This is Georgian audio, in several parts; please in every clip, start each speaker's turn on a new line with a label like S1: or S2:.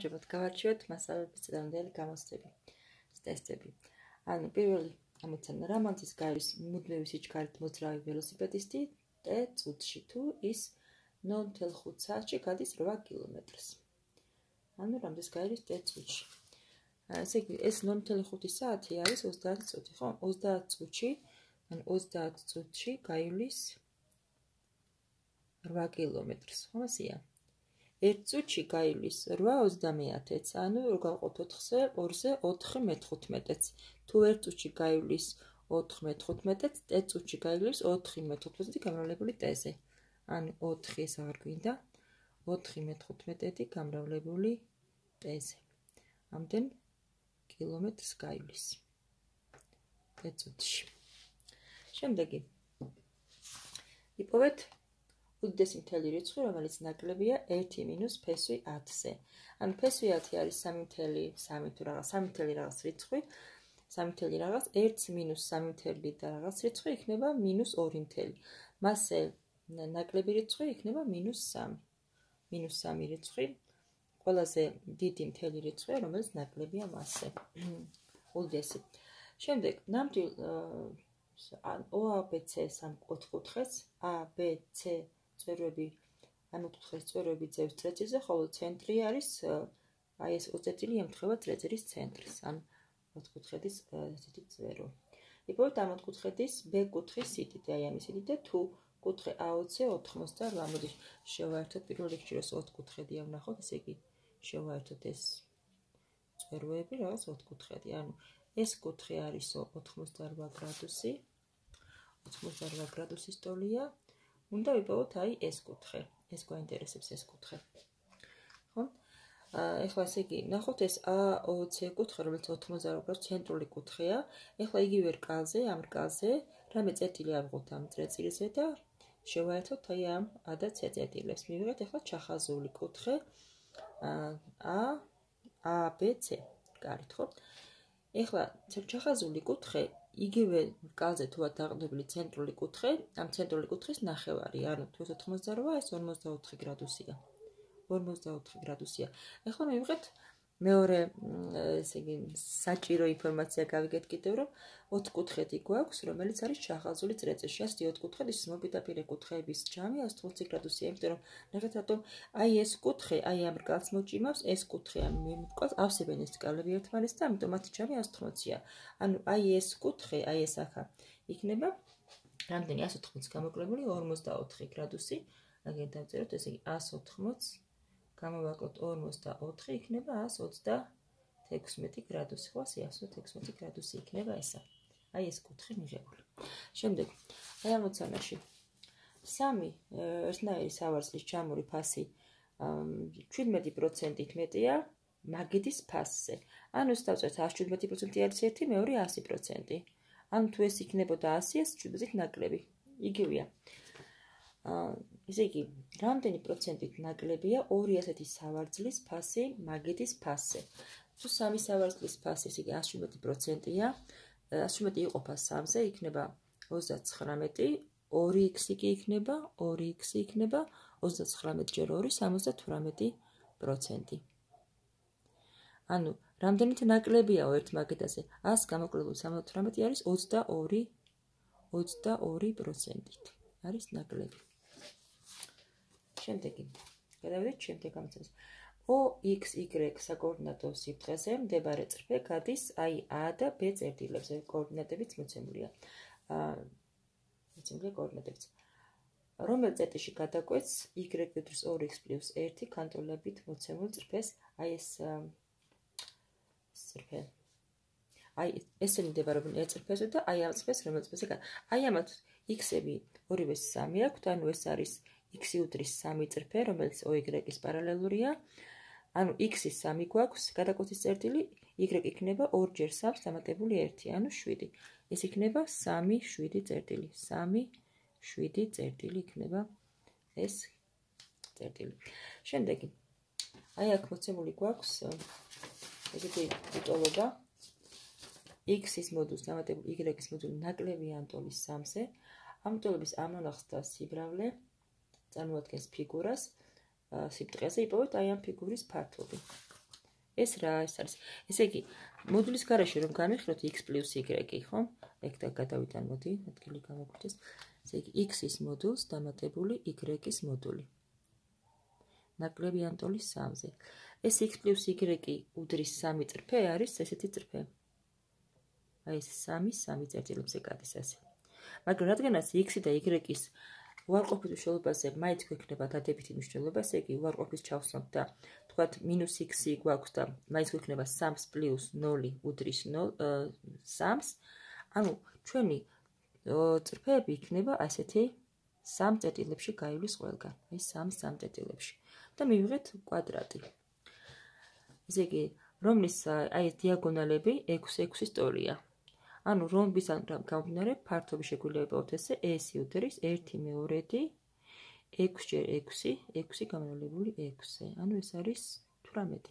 S1: ჯობათ გავარჩიოთ მასალების წინამდელი გამოცდები, ტესტები. ანუ პირველი ამოცანა რა მანძის გაივლის მუდმივი სიჩქარით მოძრავი ველოსიპედისტი ტ წუთში თუ ის 0.5 საათში გადის 8 კილომეტრს. ანუ რამდენს გაივლის ტ წუთში. ესე იგი ეს 0.5 საათი არის 30 წუთი, ხო? 30 წუთში, ანუ 30 წუთში გაივლის 8 კილომეტრს, ხო მასია? 1 წუთში გაივლის 8/30-ს, ანუ რო გავყოთ 4-ზე, 2-ზე 4 მე-15-ს. თუ 1 წუთში გაივლის 4 მე-15-ს, ტ წუთში გაივლის 4 მე-15-ი გამრავლებული ტ-ზე. ანუ 4 ეს აღარ გვინდა, 4 მე-15 გამრავლებული ტ-ზე. ამდენ კილომეტრს გაივლის ტ წუთში. შემდეგი იპოვეთ უდიდესი მთელი რიცხვი, რომელიც ნაკლებია 1 მინუს ფესვი 10-ზე. ანუ ფესვი 10 არის 3 თუ რაღაც 3 რაღაც რიცხვი, 3 რაღაც 1 მინუს 3 და რაღაც რიცხვი იქნება -2. მასე ნაკლები რიცხვი იქნება -3. -3 რიცხვი ყველაზე დიდი მთელი რიცხვია, რომელიც ნაკლებია მასზე. უდიდესი. შემდეგ ნამდვილ OABC-ს ან ოთხკუთხედს ABC წვერები, ანუ ოთხკუთხედის წვერები ძევს წრეწირზე, ხოლო ცენტრი არის აი ეს უწეტილი ემთხვევა წრეწირის ცენტრს, ან ოთხკუთხედის ესეთი წვერო. იპოვეთ ამ ოთხკუთხედის B კუთხის სიდიდე, აი ამის სიდიდე, თუ კუთხე AOC 88. მოდი შევაერთოთ პირველ რიგში, რომ ოთხკუთხედია ვნახოთ, ესე იგი შევაერთოთ ეს წვეროები, რაღაც ოთხკუთხედი, ანუ ეს კუთხე არის 88 გრადუსი, 88 გრადუსის ტოლია. უნდა ვიპოვოთ აი ეს კუთხე. ეს გვაინტერესებს ეს კუთხე. ხო? ეხლა ესე იგი, ნახოთ ეს AOC კუთხე, რომელიც 88 გრადუსის ცენტრული კუთხეა. ეხლა იგივე რკალზე, ამ რკალზე, რამე წერტილი ავიღოთ ამ წრეწირზე და შევაერთოთ აი ამ A და C წერტილებს. მივიღეთ ეხლა ჩახაზული კუთხე ABC. კარით, ხო? ეხლა ჩახაზული კუთხე იგივე რკალზე თუ დაყრდნობილი ცენტრული კუთხე, ამ ცენტრული კუთხის ნახევარი, ანუ თუ 88, ეს 54 გრადუსია. 54 გრადუსია. ეხლა მივიღეთ მეორე, ესე იგი, საჭირო ინფორმაცია გავიგეთ კიდევ, რომ ოთხკუთხედი გვაქვს, რომელიც არის ჩახაზული წრეწირში. ასეთი ოთხკუთხედის მოპირდაპირე კუთხეების ჯამი 180 გრადუსია, იმიტომ რომ ნახეთ რატომ აი ეს კუთხე, აი ამ რკალს მოჭიმავს, ეს კუთხე ამ რკალს ავსებენ ეს რკალები ერთმანეთს და ამიტომ მათი ჯამი 180-ია. ანუ აი ეს კუთხე, აი ეს ახლა იქნება რამდენი 180 გამოკლებული 44 გრადუსი. აგერ დავწეროთ, ესე იგი 180 გამოვაკლოთ 44 იქნება 136 გრადუსი, ხო, 116 გრადუსი იქნება ესა. აი ეს კუთხე მიღებული. შემდეგ, აი ამოცანაში 3 ერთნაირი სავარცხლის ჯამური ფასი 17%-ით მეტია მაგიდის ფასზე. ანუ ეს დავწერთ 117% არის ერთი, მეორე 100%. ანუ თუ ეს იქნებოდა 100, ეს 17-ით ნაკლები. იგივეა. ესე იგი, რამდენი პროცენტით ნაკლებია 2 ასეთი სავარცხლის ფასი მაგიდის ფასზე. თუ 3 სავარცხლის ფასი, ესე იგი 17%-ია, 17 იყოფა 3-ზე, იქნება 39, 2x კი იქნება, 2x იქნება 39 ჯერ 2, 78%. ანუ, რამდენით ნაკლებია ერთ მაგიდაზე? 100 გამოკლებული 78 არის 22%-ით. არის ნაკლები. შემდეგი. გადავიდეთ შემდეგ ამოცანას. OXY საკოორდინატო სიბრტყეზე მდებარე წრფე გადის აი A და B წერტილებზე, კოორდინატებიც მოცემულია. მოცემულია კოორდინატებიც. რომელ წერტილში გადაკვეთს y უდრის 2x + 1 კანტონებით მოცემულ წრფეს, აი ეს წრფე. აი ესენი მდებარეობენ ერთ წრფეზე და აი ამ წრფეს რომელ წრფეზე გადის. აი ამათ x-ები ორივე 3 აქვთ, ანუ ეს არის x უდრის 3 წრფე, რომელიც OY-ის პარალელურია. ანუ x-ის 3 გვაქვს, გადაკვეთის წერტილი, y იქნება 2 ჯერ 3 დამატებული 1, ანუ 7. ეს იქნება 3, 7 წერტილი. 3, 7 წერტილი იქნება ეს წერტილი. შემდეგი. აი აქ მოცემული გვაქვს ესეთი უტოლობა x-ის მოდულს დამატებული y-ის მოდული ნაკლებია ამ ტოლის 3-ზე. ამ ტოლების ამონახსთა სიბრავლე წარმოადგენს ფიგურას, სიბრტყეზე იპოვეთ აი ამ ფიგურის ფართობი. ეს რა ეს არის? ესე იგი, მოდულის გარეშე რომ გამიხსნოთ x + y, ხო? ეგ და გადავიდან მოდი, ადგილი გამოგვიდეს. ესე იგი, x-ის მოდულს დამატებული y-ის მოდული. ნაკლებიან ტოლის 3-ზე. ეს x + y უდრის 3 წრფე არის ესეთი წრფე. აი ეს 3 წერტილებზე გადის ასე. მაგრამ რადგანაც x და y-ის უარყოფით მნიშვნელობაზე მაინც გვექნება დადებითი მნიშვნელობა, ესე იგი უარყოფის ჩავსვამთ და თქვათ -x გვაქვს და მაინც გვექნება 3 + 0 უდრის 3-ს. ანუ ჩვენი წრფეები იქნება ასეთი 3 წერტილებში გაივლის ყველგან. აი 3 წერტილებში. და მივიღეთ კვადრატი. ესე იგი, რომლის აი ეს დიაგონალები 6 ტოლია. ანუ რომბისგან გამომდინარე ფართობის შეგვიძლია ვიპოვოთ ესე s უდრის 1/2 6 × 6, 6 გამრავლებული 6-ზე. ანუ ეს არის 18.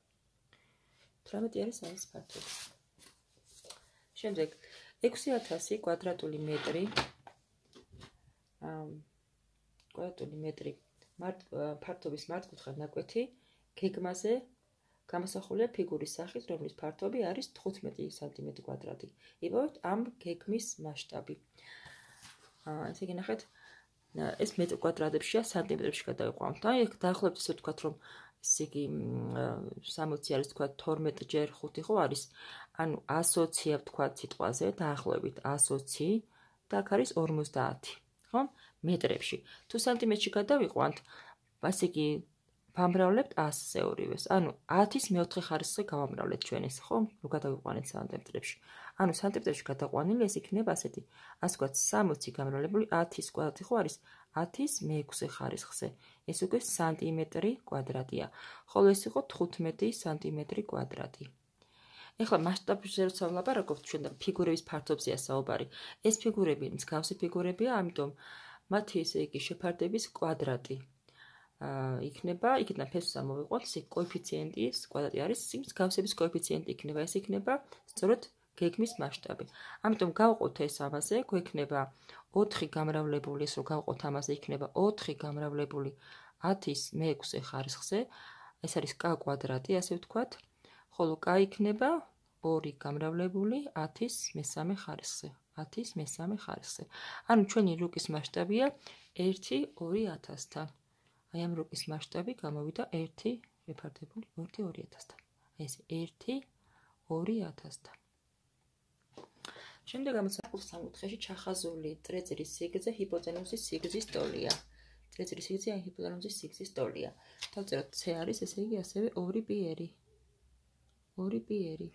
S1: 18 არის ეს ფართობი. შემდეგ 6000 კვადრატული მეტრი ფართობის მართკუთხა ნაკვეთი გეგმაზე გამოსახულია ფიგურის სახით, რომლის ფართობი არის 15 სანტიმეტრი კვადრატი. იპოვეთ ამ გეგმის მასშტაბი. ესე იგი ნახეთ, ეს მეტр კვადრატებშია, სანტიმეტრებში გადავიყვანოთ. აი, ეგ დაახლოებით ისე ვთქვათ, რომ ესე იგი 60 არის თქვათ 12 ჯერ 5 ხო არის. ანუ 120-ია ვთქვათ სიტყვაზე, დაახლოებით 120 და აქ არის 50, ხო? მეტრებში. თუ სანტიმეტრში გადავიყვანთ, ასე იგი ვამრავლებთ 100-ზე ორივეს. ანუ 10-ის მეოთხე ხარისხზე გავამრავლეთ ჩვენ ეს, ხო? რო გადავიყვანეთ სანტიმეტრებში. ანუ სანტიმეტრებში გადაყვანილი ეს იქნება ასეთი, ასე ვთქვათ 60 გამრავლებული 10-ის კვადრატი ხო არის 10-ის მე-6 ხარისხზე. ეს უკვე სანტიმეტრი კვადრატია. ხოლო ეს იყო 15 სანტიმეტრი კვადრატი. ეხლა მასშტაბებზე როცა ვლაპარაკობთ, ჩვენ და ფიგურების ფართობზეა საუბარი. ეს ფიგურები მსგავსი ფიგურებია, ამიტომ მათი ესე იგი შეფარდების კვადრატი იქნება, იქიდან ფესვს ამოვიყვოთ, ეს კოეფიციენტის კვადრატი არის, მსგავსების კოეფიციენტი იქნება, ეს იქნება სწორედ გეგმის მასშტაბი. ამიტომ გავყოთ ეს ამაზე, გვექნება 4 გამრავლებული, ეს რო გავყოთ ამაზე, იქნება 4 გამრავლებული 10-ის მე-6 ხარისხზე. ეს არის k კვადრატი, ასე ვთქვათ. ხოლო k იქნება 2 გამრავლებული 10-ის მე-3 ხარისხზე. 10-ის მე-3 ხარისხზე. ანუ ჩვენი რუკის მასშტაბია 1/2000-თან. აი ამ რუკის მასშტაბი გამოვიდა 1 შეფარდებული 1/2000-თან. აი ეს 1/2000-თან. შემდეგ ამოწმებულ სამკუთხედში ჩახაზული წრეწირის სიგრძე ჰიპოტენუზის სიგრძის ტოლია. წრეწირის სიგრძე ან ჰიპოტენუზის სიგრძის ტოლია. დავწეროთ c არის, ესე იგი ასევე 2πr. 2πr.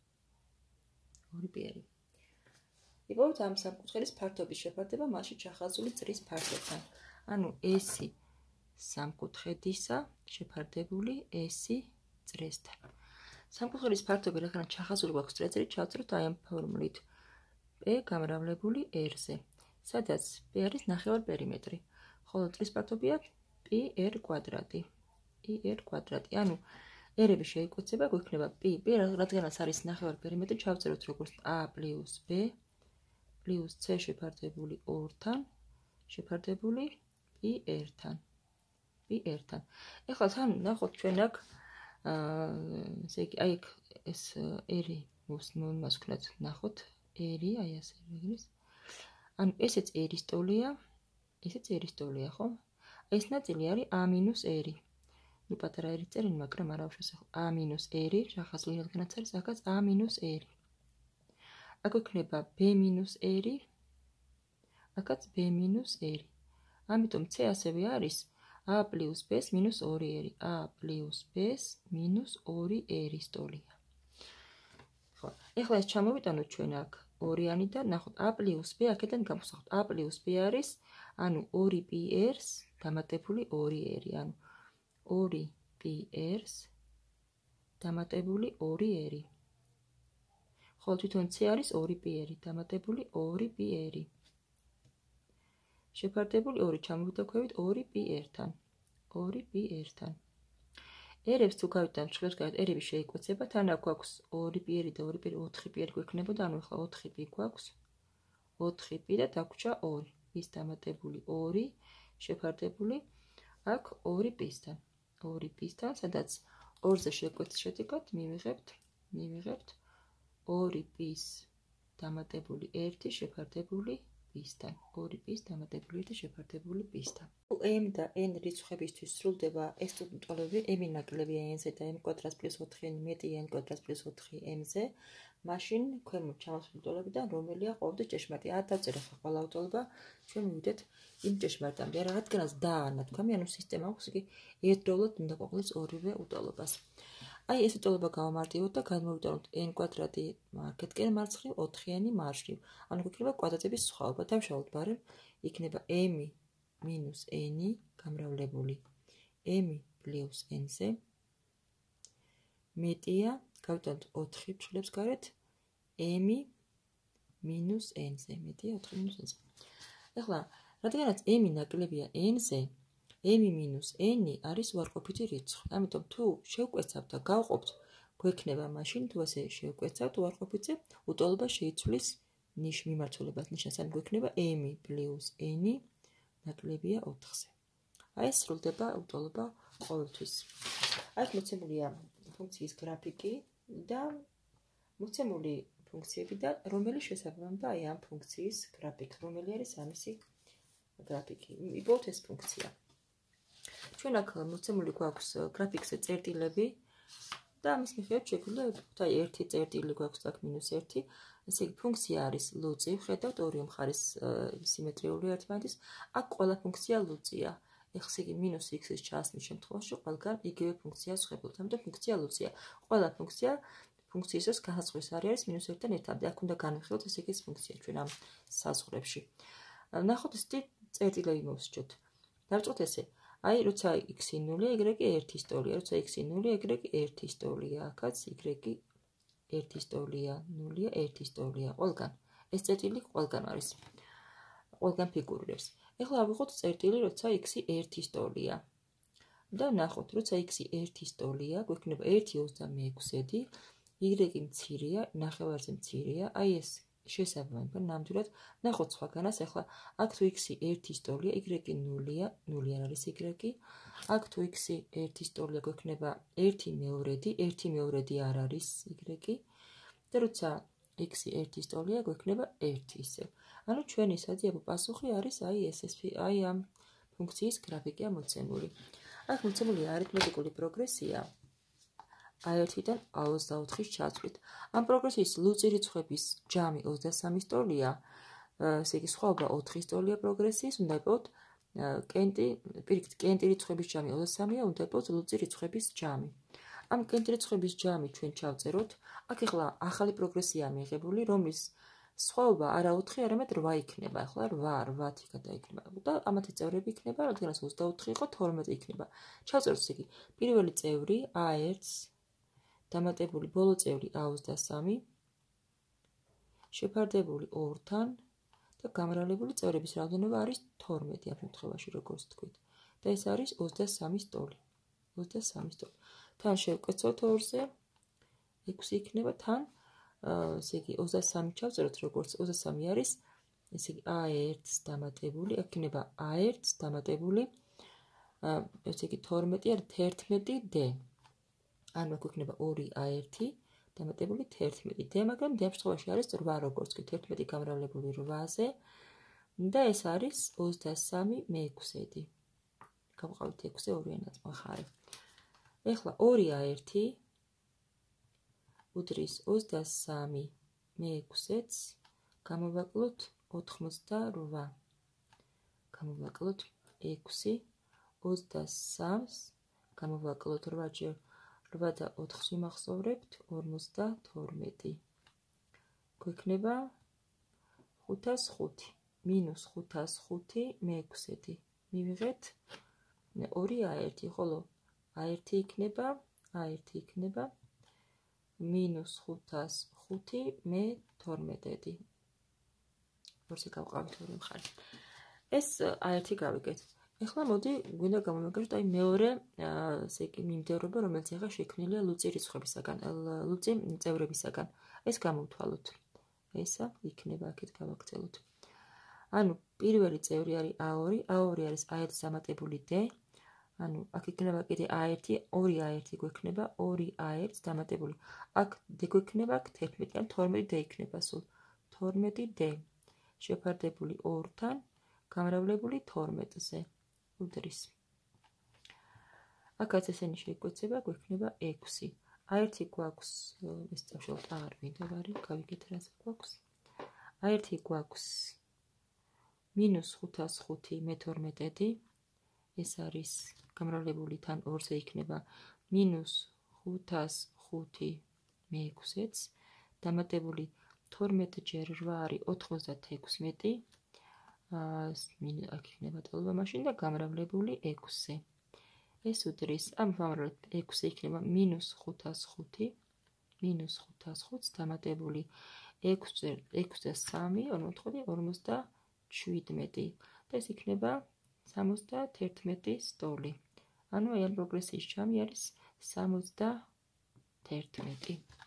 S1: იპოვოთ ამ სამკუთხედის ფართობის შეფარდება მასში ჩახაზული წრის ფართობთან. ანუ s სამკუთხედისა შეფარდებული s წრესთან. სამკუთხედის ფართობი რადგან ჩახაზული გვაქვს წრეწირი, ჩავწეროთ აი ამ ფორმულით p გამრავლებული r-ზე, სადაც p არის ნახევარ პერიმეტრი, ხოლო წრის ფართობია πr კვადრატი. ანუ r-ები შეიკვეცება, გვექნება p რადგანაც არის ნახევარ პერიმეტრი, ჩავწეროთ როგორც a + b + c შეფარდებული 2-თან შეფარდებული πr-თან. ეხლა თან ნახოთ ჩვენ აქ ესე იგი აი ეს r-ი მას ვქნათ, ნახოთ r-ი აი ასე რეგრის. ანუ ესეც r-ის ტოლია, ხო? ეს ნაწილი არის a-r. ნუ პატარა r-ი წერენ, მაგრამ არა უშესახო. a-r ჩახაზული რადგანაც არის აქაც a-r. აქ ვქნება b-r, აქაც b-r. ამიტომ c ასევე არის a + b-ს - 2r. a + b-ს - 2r-ის ტოლია. ხო, ეხლა ეს ჩამოვიტანოთ ჩვენ აქ ორიანი და ნახოთ a + b აქედან გამოსახოთ. a + b არის, ანუ 2πr-ს დამატებული 2r, ანუ 2πr-ს დამატებული 2r. ხოლო თვითონ c არის 2πr დამატებული 2πr. შეფარდებული 2 ჩამოვიტანქვევით 2πr-თან. 2πr-თან. r-ებს თუ გავიტანთ მშვილდსგავით, r-ები შეიკვეცება, თან აქ გვაქვს 2πr და 2πr 4πr გვექნებოდა, ანუ ახლა 4π გვაქვს. 4π და დაგვრჩა 2. ის დამატებული 2 შეფარდებული აქ 2π-სთან. 2π-სთან, სადაც 2-ზე შეკვეთის შედეგად მივიღებთ 2 π-ს დამატებული 1 შეფარდებული π-სთან. 2 π-ს დამატებული 1 შეფარდებული π-სთან. m და n რიცხვებისთვის სრულდება ეს ტოლები m ნაკლები n-ზე და m კვადრატს + 4n მეტი n კვადრატს + 4m-ზე, მაშინ ქვემოთ ჩამოსული ტოლებიდან რომელია ყოველთვის ჭეშმარიტი? დავწერე ხა ყველა ტოლება, ჩვენ მივიდეთ იმ ჭეშმარიტამდე. რადგანაც დაანათქვამი, ანუ სისტემა აქვს, იგი ერთდროულად უნდა ყოფილიყოს ორივე უტოლობას. აი ეს უტოლობა გავამარტივოთ და გადმოვიტანოთ n კვადრატი მარკეთკენ მარცხნივ, 4n მარშრივ. ანუ გვექნება კვადრატების სხვაობა. დავშალოთ ბარემ, იქნება m minus n გამრავლებული m plus n-ზე მეტია, გავიტანოთ 4 ჩხლებს გარეთ m minus n-ზე, მეტია 4 minus n-ზე. ეხლა, რადგანაც m ნაკლებია n-ზე, m minus n არის უარყოფითი რიცხვი. ამიტომ თუ შევკვეცავთ და გავყოფთ, გვექნება მაშინ თუ ასე შევკვეცავთ უარყოფითზე, უტოლობა შეიცვლის მიმართულებას ნიშნავს, ან გვექნება m plus n ნაკლებია 4-ზე. აი ეს სრულდება უტოლობა ყოველთვის. აქ მოცემულია ფუნქციის გრაფიკი და მოცემული ფუნქციები და რომელი შესაბამება აი ამ ფუნქციის გრაფიკს, რომელი არის ამისი გრაფიკი. იბოლოთ ეს ფუნქცია. ჩვენ აქ მოცემული გვაქვს გრაფიკზე წერტილები და ამის მიხედვით შეგვიძლია აი 1 წერტილი გვაქვს აქ -1. ესე იგი ფუნქცია არის ლუწი, ხედავთ ორივე მხარის სიმეტრიული ერთმანეთის. აქ ყველა ფუნქცია ლუწია. ესე იგი -x-ის ჩასმის შემთხვევაში ყველგან იგივე ფუნქციას ვხედავთ. ამიტომ ფუნქცია ლუწია. ყველა ფუნქციისას განსაზღვრის არის -1-დან 1-მდე. აქ უნდა განვიხილოთ ესე იგი ეს ფუნქცია ჩვენ ამ საზღვრებში. ნახოთ ესეთი წერტილები მოვსჯოთ. დავწყოთ ესე. აი, როცა x-ი 0-ია, y-ი 1-ის ტოლია, როცა x-ი 0-ია, y-ი 1-ის ტოლია. აქაც y-ი 1-ის ტოლია, 0-ია, 1-ის ტოლია. ყველგან. ეს წერტილი ყველგან არის. ყველგან ფიგურირებს. ეხლა ავიღოთ წერტილი, როცა x-ი 1-ის ტოლია. და ნახოთ, როცა x-ი 1-ის ტოლია, გვექნება 1/26, y-ი მცირეა, ნახევარზე მცირეა. აი ეს შესაბამება ნამდვილად ნახოთ სხვაგანას. ეხლა აქ თუ x-ი 1-ის ტოლია, y-ი 0-ია, 0 არ არის y-ი. აქ თუ x-ი 1-ის ტოლია, გვექნება 1/2, 1/2 არ არის y-ი. და როცა x-ი 1-ის ტოლია, გვექნება 1 ისევ. ანუ ჩვენი საძიებო პასუხი არის აი ეს აი ამ ფუნქციის გრაფიკია მოცემული. აქ მოცემულია არითმეტიკული პროგრესია A1-დან A24-ის ჩათვლით. ამ პროგრესიის ლუწი რიცხვების ჯამი 23-ის ტოლია, ესე იგი სხვაობა 4-ის ტოლია პროგრესიის, უნდა იპოვოთ კენტი რიცხვების ჯამი 23-ია, უნდა იპოვოთ ლუწი რიცხვების ჯამი. ამ კენტი რიცხვების ჯამი ჩვენ ჩავწეროთ. აქ ახლა ახალი პროგრესია მიღებული, რომლის სხვაობა არა 4, არამედ 8 იქნება. ახლა 8 გადაიქნება და ამათი წევრები იქნება, რადგანაც 24 იყო, 12 იქნება. ჩავწეროთ ესე იგი, პირველი წევრი A1 დამატებული ბოლო წევრი A23 შეფარდებული 2-თან და გამრავლებული წევრების რაოდენობა არის 12 ამ შემთხვევაში, როგორც თქვით. და ეს არის 23-ის ტოლი. 23-ის ტოლი. თან შევკვეცოთ 2-ზე 6 იქნება, თან ესე იგი 23 ჩავწეროთ, როგორც 23 არის, ესე იგი A1 დამატებული, აქ იქნება A1 დამატებული ესე იგი 12 არის 11D. ანუ აქ იქნება 2A1 დამატებული 11D, მაგრამ ამ შემთხვევაში არის 8 როგორც კი 11 გამრავლებული 8-ზე და ეს არის 23/6. გავყავით 6-ზე 2 ნაწმახარი. ეხლა 2A1 უდრის 23/6-ს გამოვაკლოთ 88. გამოვაკლოთ 6 23-ს გამოვაკლოთ 8-ჯერ 8 და 4-ს ვიმახსოვრებთ 52. გვექნება 505 - 505/6. მივიღეთ 2A1, ხოლო A1 იქნება -505/12. ვერცე გავყავით ორი მხარე. ეს A1 გავიგეთ. ეხლა მოდი გვინდა გამოვაგებოთ აი მეორე ესე იგი მიმდევრობა, რომელიც ახლა შექმნილია ლუწი რიცხვებისაგან, ლუწი წევრებისაგან. ეს გამოვთვალოთ. ესა იქნება აქეთ გავაგრძელოთ. ანუ პირველი წევრი არის A2, A2 არის A1 დამატებული D. ანუ აქ იქნება კიდე A1, 2A1 გვექნება, 2A1 დამატებული. აქ D გვექნება, აქ 11, ან 12D იქნება სულ. 12D შეფარდებული 2-თან, გამრავლებული 12-ზე. უდრის. აქაც ესენი შეიკვეცება, გვექნება 6. A1 გვაქვს, ეს დავშალოთ არ მინდა ვარი, გავიგეთ რას გვაქვს. A1 გვაქვს -505 მე-12-დი. ეს არის გამრავლებული თან 2-ზე იქნება -505 მე-6-იც, დამატებული 12 ჯერ 8 არის 96. აქ იქნება ტოლობა მაშინ და გამრავლებული 6-ზე. ეს უდრის, ამ გამრავლებით 6-ზე იქნება -505, -505-ს დამატებული 6 და 3, 47. და ეს იქნება 71 სტოლი. ანუ აი ამ პროგრესიის ჯამი არის 71.